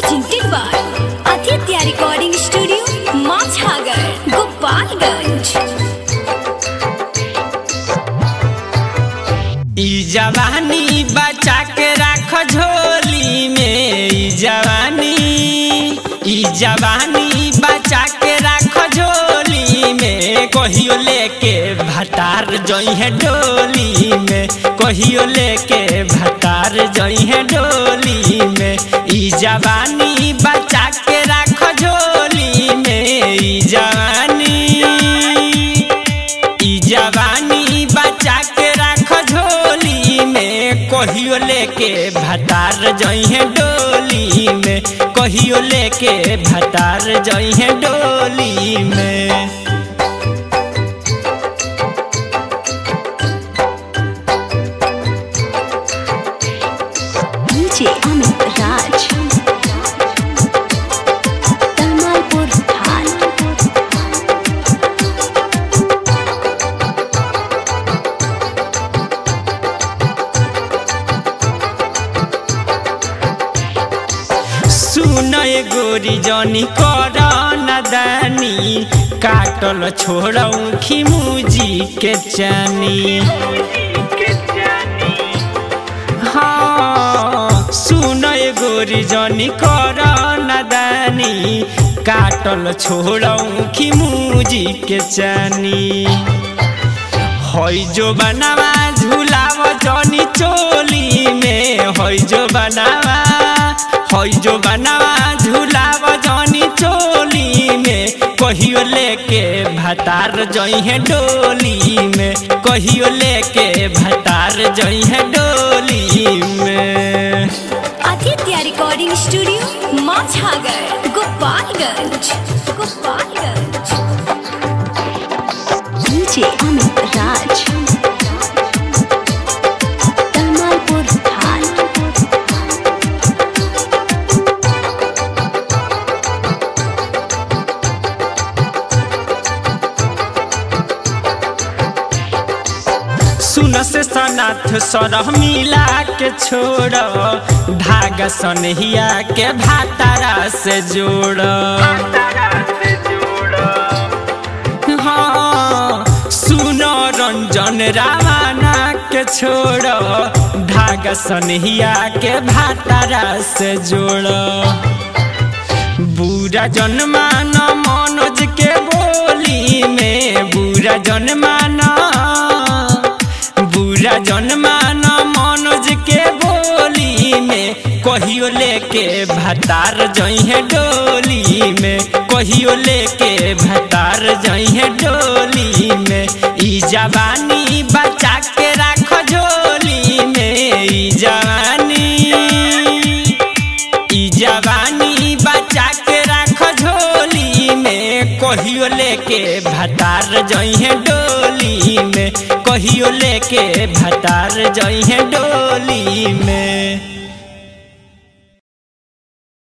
presented by Aditya Recording Studio, Machhagar, Gopalganj। जवानी बचा के रख झोली में, जवानी बचा के रख झोली में। कहियो लेके भटार जोई है डोली में, कहियो लेके भटार जोई है डोली में। जवानी बचा के रख झोली में, जवानी बचा के रख झोली में। कहियो लेके भटार जोई है डोली में, कहियो लेके भटार जोई है डोली में। DJ Amit Raj, Tamalpur Hal। सुनय गोरी जनी कर नदानी, काटल छोड़ऊ खिमुजी के चानी। हाँ सुनय गोरी जनी कर नदानी, काटल छोड़ऊ खिमुजी के चानी। हई जो बनावा झूलाव जनी चोली में, हई जो बनावा झूलाव जनी चोली में। कहियो लेके भटार जोई है डोली में, कहियो लेके भटार जोई है डोली में। Aditya recording studio, Machhagar, Gopalganj. DJ Amit Raj, Tamalpur Hal। सुन से सनाथ सरह मिला के छोड़, धागा सनहिया के भातारा से जोड़। हाँ सुनो रंजन रावाना के छोड़, धागा सनहिया के भातारा से जोड़। बुरा जनमान मनोज के बोली में, बुरा जनमान मनोज के बोली में। कहियो लेके भटार जोई है डोली में, कहियो लेके भटार जोई है डोली में। जवानी बचा के रख झोली में, जवानी बचा के रख झोली में। कहियो लेके भटार जोई है डोली में, कहियो लेके भटार जोई है डोली में।